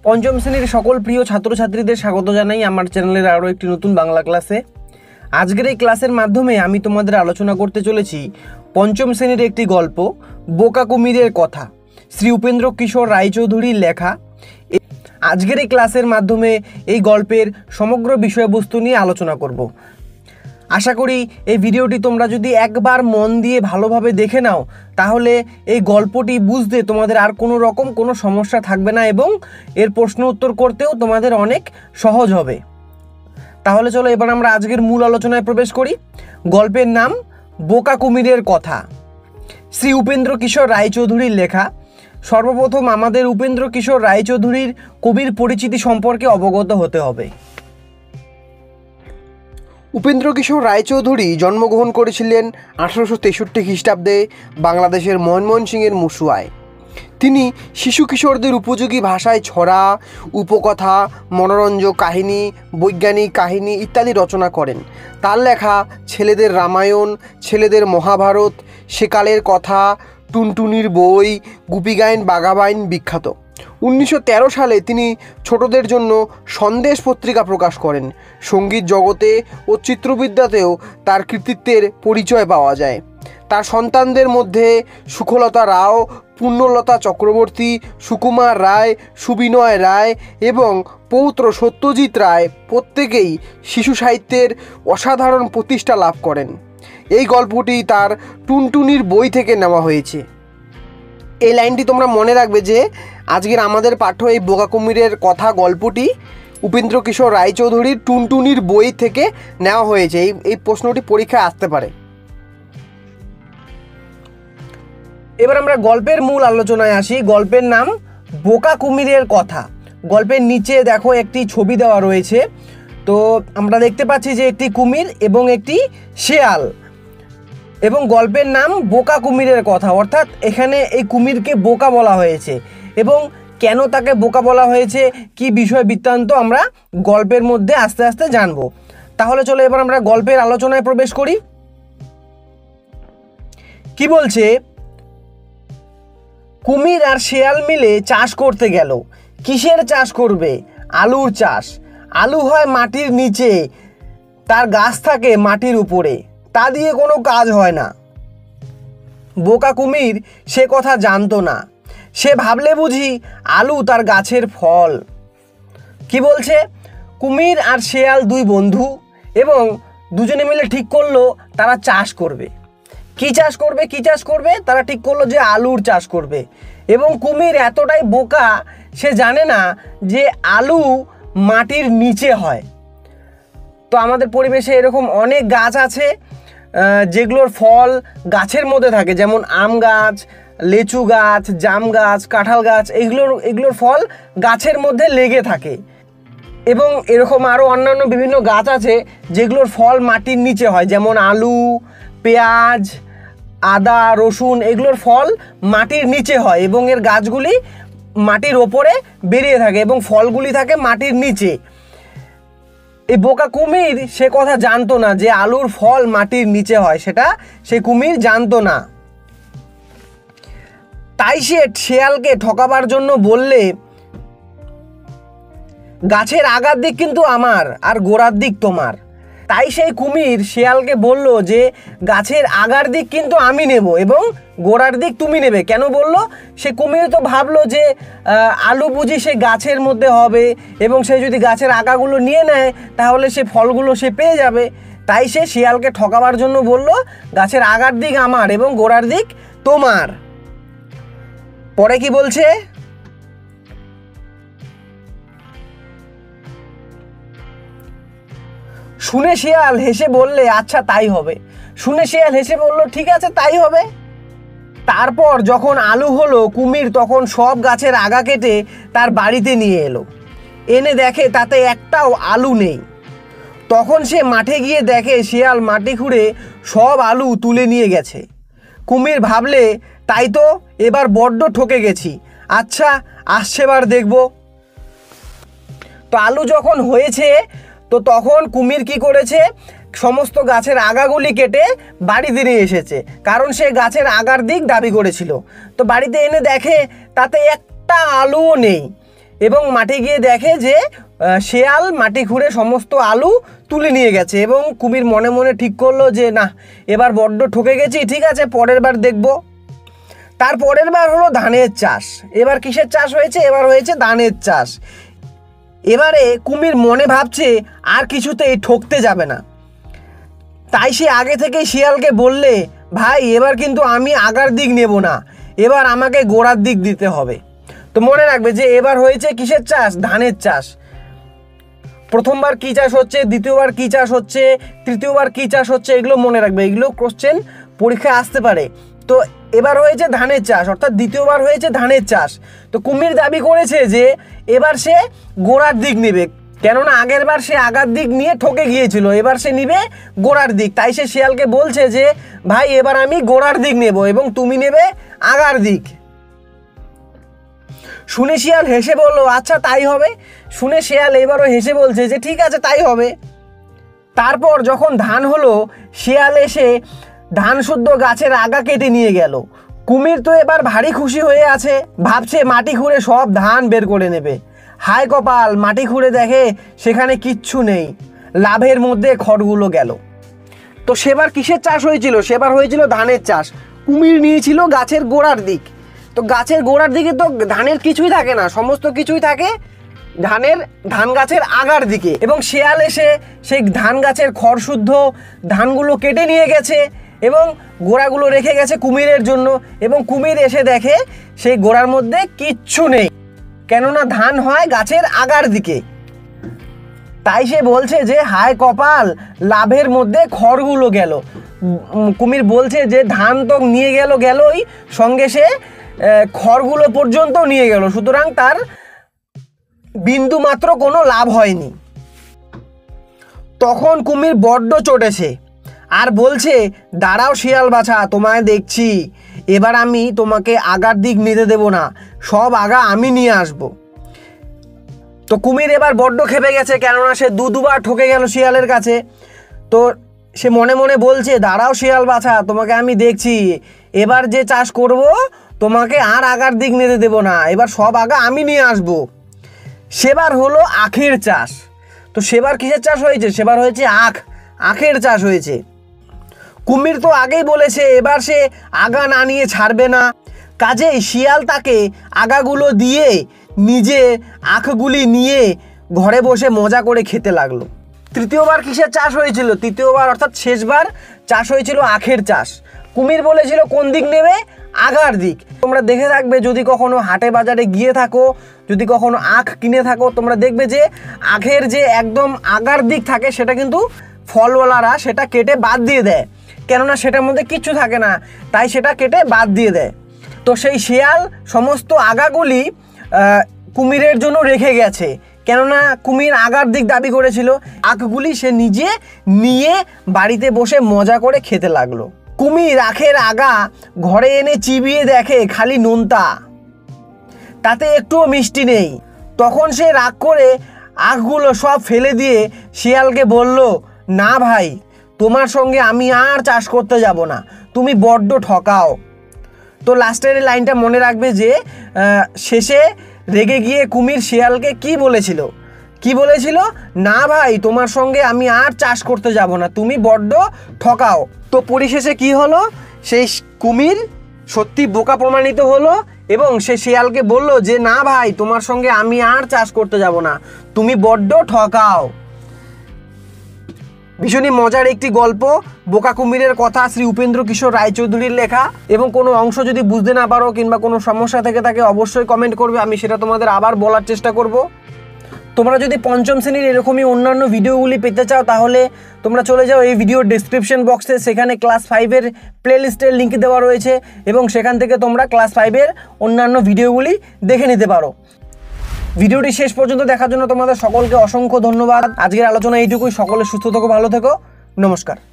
পঞ্চম শ্রেণীর সকল প্রিয় ছাত্রছাত্রীদের স্বাগত জানাই আমার চ্যানেলের আরও একটি নতুন বাংলা ক্লাসে। আজকের এই ক্লাসের মাধ্যমে আমি তোমাদের আলোচনা করতে চলেছি পঞ্চম শ্রেণীর একটি গল্প বোকা কুমিরের কথা, শ্রী উপেন্দ্র কিশোর রায়চৌধুরীর লেখা। আজকের এই ক্লাসের মাধ্যমে এই গল্পের সমগ্র বিষয়বস্তু নিয়ে আলোচনা করব। আশা করি এই ভিডিওটি তোমরা যদি একবার মন দিয়ে ভালোভাবে দেখে নাও তাহলে এই গল্পটি বুঝতে তোমাদের আর কোনো রকম কোনো সমস্যা থাকবে না এবং এর প্রশ্ন উত্তর করতেও তোমাদের অনেক সহজ হবে। তাহলে চলো এবার আমরা আজকের মূল আলোচনায় প্রবেশ করি। গল্পের নাম বোকা কুমিরের কথা, শ্রী উপেন্দ্র কিশোর রায়চৌধুরীর লেখা। সর্বপ্রথম আমাদের উপেন্দ্র কিশোর রায়চৌধুরীর কবির পরিচিতি সম্পর্কে অবগত হতে হবে। উপেন্দ্র কিশোর রায়চৌধুরী জন্মগ্রহণ করেছিলেন 1863 খ্রিস্টাব্দে বাংলাদেশের ময়মনসিংহের মুসুয়ায়। তিনি শিশু কিশোরদের উপযোগী ভাষায় ছড়া, উপকথা, মনোরঞ্জক কাহিনী, বৈজ্ঞানিক কাহিনী ইত্যাদি রচনা করেন। তার লেখা ছেলেদের রামায়ণ, ছেলেদের মহাভারত, সেকালের কথা, টুনটুনির বই, গুপিগাইন বাঘাবাইন বিখ্যাত। 1913 সালে তিনি ছোটদের জন্য সন্দেশ পত্রিকা প্রকাশ করেন। সঙ্গীত জগতে ও চিত্রবিদ্যাতেও তার কৃতিত্বের পরিচয় পাওয়া যায়। তার সন্তানদের মধ্যে সুখলতা রাও, পুণ্যলতা চক্রবর্তী, সুকুমার রায়, সুবিনয় রায় এবং পৌত্র সত্যজিৎ রায় প্রত্যেকেই শিশু সাহিত্যের অসাধারণ প্রতিষ্ঠা লাভ করেন। এই গল্পটি তার টুনটুনির বই থেকে নেওয়া হয়েছে। এই লাইনটি তোমরা মনে রাখবে যে আজকের আমাদের পাঠ্য এই বোকা কুমিরের কথা গল্পটি উপেন্দ্র কিশোর রায়চৌধুরীর টুনটুনির বই থেকে নেওয়া হয়েছে। এই প্রশ্নটি পরীক্ষায় আসতে পারে। এবার আমরা গল্পের মূল আলোচনায় আসি। গল্পের নাম বোকা কুমিরের কথা। গল্পের নিচে দেখো একটি ছবি দেওয়া রয়েছে। তো আমরা দেখতে পাচ্ছি যে একটি কুমির এবং একটি শেয়াল, এবং গল্পের নাম বোকা কুমিরের কথা, অর্থাৎ এখানে এই কুমিরকে বোকা বলা হয়েছে এবং কেন তাকে বোকা বলা হয়েছে, কি বিষয় বৃত্তান্ত আমরা গল্পের মধ্যে আস্তে আস্তে জানব। তাহলে চলো এবার আমরা গল্পের আলোচনায় প্রবেশ করি। কি বলছে, কুমির আর শেয়াল মিলে চাষ করতে গেল। কিসের চাষ করবে? আলুর চাষ। আলু হয় মাটির নিচে, তার গাছ থাকে মাটির উপরে, তা দিয়ে কোনো কাজ হয় না। বোকা কুমির সে কথা জানতো না। সে ভাবলে বুঝি আলু তার গাছের ফল। কি বলছে, কুমির আর শেয়াল দুই বন্ধু এবং দুজনে মিলে ঠিক করলো তারা চাষ করবে। কি চাষ করবে? তারা ঠিক করলো যে আলুর চাষ করবে। এবং কুমির এতটাই বোকা, সে জানে না যে আলু মাটির নিচে হয়। তো আমাদের পরিবেশে এরকম অনেক গাছ আছে যেগুলোর ফল গাছের মধ্যে থাকে, যেমন আম গাছ, লেচু গাছ, জাম গাছ, কাঁঠাল গাছ, এগুলোর ফল গাছের মধ্যে লেগে থাকে। এবং এরকম আরও অন্যান্য বিভিন্ন গাছ আছে যেগুলোর ফল মাটির নিচে হয়, যেমন আলু, পেঁয়াজ, আদা, রসুন, এগুলোর ফল মাটির নিচে হয় এবং এর গাছগুলি মাটির ওপরে বেরিয়ে থাকে এবং ফলগুলি থাকে মাটির নিচে। এই বোকা কুমির সে কথা জানতো না যে আলুর ফল মাটির নিচে হয়, সেটা সে কুমির জানতো না। তাই সে শেয়ালকে ঠকাবার জন্য বললে, গাছের আগার দিক কিন্তু আমার আর গোড়ার দিক তোমার। তাই সেই কুমির শেয়ালকে বলল যে গাছের আগার দিক কিন্তু আমি নেব এবং গোড়ার দিক তুমি নেবে। কেন বলল? সে কুমির তো ভাবলো যে আলু বুঝি সে গাছের মধ্যে হবে এবং সে যদি গাছের আগাগুলো নিয়ে নেয় তাহলে সে ফলগুলো সে পেয়ে যাবে। তাই সে শেয়ালকে ঠকাবার জন্য বলল গাছের আগার দিক আমার এবং গোড়ার দিক তোমার। পরে কি বলছে, শুনে শিয়াল হেসে বললে আচ্ছা তাই হবে। শুনে শিয়াল হেসে বলল ঠিক আছে তাই হবে। তারপর যখন আলু হলো, কুমির তখন সব গাছের আগা কেটে তার বাড়িতে নিয়ে এলো। এনে দেখে তাতে একটাও আলু নেই। তখন সে মাঠে গিয়ে দেখে শিয়াল মাটি খুঁড়ে সব আলু তুলে নিয়ে গেছে। কুমির ভাবলে তাই তো, এবার বড্ড ঠকে গেছি, আচ্ছা আসছেবার দেখব। তো আলু যখন হয়েছে তো তখন কুমির কি করেছে, সমস্ত গাছের আগাগুলি কেটে বাড়িতে নিয়ে এসেছে, কারণ সে গাছের আগার দিক দাবি করেছিল। তো বাড়িতে এনে দেখে তাতে একটা আলুও নেই এবং মাঠে গিয়ে দেখে যে শেয়াল মাটি খুঁড়ে সমস্ত আলু তুলে নিয়ে গেছে। এবং কুমির মনে মনে ঠিক করলো যে না, এবার বড্ড ঠকে গেছি, ঠিক আছে পরের বার দেখব। তার পরের বার হলো ধানের চাষ। এবার কিসের চাষ হয়েছে? এবার হয়েছে ধানের চাষ। এবারে কুমির মনে ভাবছে আর কিছুতেই ঠকতে যাবে না, তাই সে আগে থেকেই শিয়ালকে বললে, ভাই এবার কিন্তু আমি আগার দিক নেব না, এবার আমাকে গোড়ার দিক দিতে হবে। তো মনে রাখবে যে এবার হয়েছে কিসের চাষ? ধানের চাষ। প্রথমবার কি চাষ হচ্ছে, দ্বিতীয়বার কি চাষ হচ্ছে, তৃতীয়বার কি চাষ হচ্ছে, এগুলো মনে রাখবে, এগুলো কোশ্চেন পরীক্ষায় আসতে পারে। তো এবার হয়েছে ধানের চাষ, অর্থাৎ দ্বিতীয়বার হয়েছে ধানের চাষ। তো কুমির দাবি করেছে যে এবার সে গোড়ার দিক নেবে, কেননা আগের বার সে আগার দিক নিয়ে ঠকে গিয়েছিল, এবার সে নিবে গোড়ার দিক। তাই সে শিয়ালকে বলছে যে ভাই এবার আমি গোড়ার দিক নেব এবং তুমি নেবে আগার দিক। শুনে শিয়াল হেসে বলল, আচ্ছা তাই হবে। শুনে শিয়াল এবারও হেসে বলছে যে ঠিক আছে তাই হবে। তারপর যখন ধান হলো, শিয়াল এসে ধান শুদ্ধ গাছের আগা কেটে নিয়ে গেল। কুমির তো এবার ভারী খুশি হয়ে আছে, ভাবছে মাটি খুঁড়ে সব ধান বের করে নেবে। হায় কপাল, মাটি খুঁড়ে দেখে সেখানে কিচ্ছু নেই, লাভের মধ্যে খড়গুলো গেল। তো সেবার কিসের চাষ হয়েছিল? সেবার হয়েছিল ধানের চাষ। কুমির নিয়েছিল গাছের গোড়ার দিক। তো গাছের গোড়ার দিকে তো ধানের কিছুই থাকে না, সমস্ত কিছুই থাকে ধান গাছের আগার দিকে। এবং শিয়াল এসে সেই ধান গাছের খড় শুদ্ধ ধানগুলো কেটে নিয়ে গেছে এবং গোড়াগুলো রেখে গেছে কুমিরের জন্য। এবং কুমির এসে দেখে সেই গোড়ার মধ্যে কিচ্ছু নেই, কেননা ধান হয় গাছের আগার দিকে। তাই সে বলছে যে হায় কপাল, লাভের মধ্যে খড়গুলো গেল। কুমির বলছে যে ধান তো নিয়ে গেলই, সঙ্গে সে খড়গুলো পর্যন্ত নিয়ে গেল, সুতরাং তার বিন্দু মাত্র কোনো লাভ হয়নি। তখন কুমির বড্ড চটেছে আর বলছে, দাঁড়াও শিয়াল বাছা, তোমায় দেখছি, এবার আমি তোমাকে আগার দিক নিতে দেব না, সব আগা আমি নিয়ে আসব। তো কুমির এবার বড্ড খেপে গেছে, কেননা সে দুবার ঠকে গেল শিয়ালের কাছে। তো সে মনে মনে বলছে, দাঁড়াও শিয়াল বাছা, তোমাকে আমি দেখছি, এবার যে চাষ করব তোমাকে আর আগার দিক নিতে দেব না, এবার সব আগা আমি নিয়ে আসব। সেবার হলো আখের চাষ। তো সেবার কিসের চাষ হয়েছে? সেবার হয়েছে আখের চাষ হয়েছে। কুমির তো আগেই বলেছে এবার সে আগা না নিয়ে ছাড়বে না, কাজেই শিয়াল তাকে আগাগুলো দিয়ে নিজে আখগুলি নিয়ে ঘরে বসে মজা করে খেতে লাগলো। তৃতীয়বার কিসের চাষ হয়েছিল? তৃতীয়বার অর্থাৎ শেষবার চাষ হয়েছিল আখের চাষ। কুমির বলেছিল কোন দিক নেবে? আগার দিক। তোমরা দেখে থাকবে, যদি কখনো হাটে বাজারে গিয়ে থাকো, যদি কখনো আখ কিনে থাকো, তোমরা দেখবে যে আখের যে একদম আগার দিক থাকে সেটা কিন্তু ফলওয়ালারা সেটা কেটে বাদ দিয়ে দেয়, কেননা সেটার মধ্যে কিচ্ছু থাকে না, তাই সেটা কেটে বাদ দিয়ে দেয়। তো সেই শিয়াল সমস্ত আগাগুলি কুমিরের জন্য রেখে গেছে, কেননা কুমির আগার দিক দাবি করেছিল। আখগুলি সে নিজে নিয়ে বাড়িতে বসে মজা করে খেতে লাগলো। কুমির আখের আগা ঘরে এনে চিবিয়ে দেখে খালি নোনতা, তাতে একটুও মিষ্টি নেই। তখন সে রাগ করে আখগুলো সব ফেলে দিয়ে শিয়ালকে বলল, না ভাই, তোমার সঙ্গে আমি আর চাষ করতে যাব না, তুমি বড্ড ঠকাও। তো লাস্টের লাইনটা মনে রাখবে যে শেষে রেগে গিয়ে কুমির শিয়ালকে কি বলেছিল? না ভাই, তোমার সঙ্গে আমি আর চাষ করতে যাব না, তুমি বড্ড ঠকাও। তো পরিশেষে কি হলো? সেই কুমির সত্যি বোকা প্রমাণিত হলো এবং সে শিয়ালকে বলল যে না ভাই, তোমার সঙ্গে আমি আর চাষ করতে যাব না, তুমি বড্ড ঠকাও। ভীষণই মজার একটি গল্প, বোকা কুমিরের কথা, শ্রী উপেন্দ্র কিশোর রায়চৌধুরীর লেখা। এবং কোনো অংশ যদি বুঝতে না পারো কিংবা কোনো সমস্যা থেকে থাকে অবশ্যই কমেন্ট করবে, আমি সেটা তোমাদের আবার বলার চেষ্টা করব। তোমরা যদি পঞ্চম শ্রেণীর এরকমই অন্যান্য ভিডিওগুলি পেতে চাও তাহলে তোমরা চলে যাও এই ভিডিওর ডেসক্রিপশন বক্সে, সেখানে ক্লাস 5-এর প্লেলিস্টের লিঙ্ক দেওয়া রয়েছে এবং সেখান থেকে তোমরা ক্লাস 5-এর অন্যান্য ভিডিওগুলি দেখে নিতে পারো। ভিডিওটি শেষ পর্যন্ত দেখার জন্য তোমাদের সকলকে অসংখ্য ধন্যবাদ। আজকের আলোচনা এইটুকুই। সকলে সুস্থ থেকো, ভালো থেকো, নমস্কার।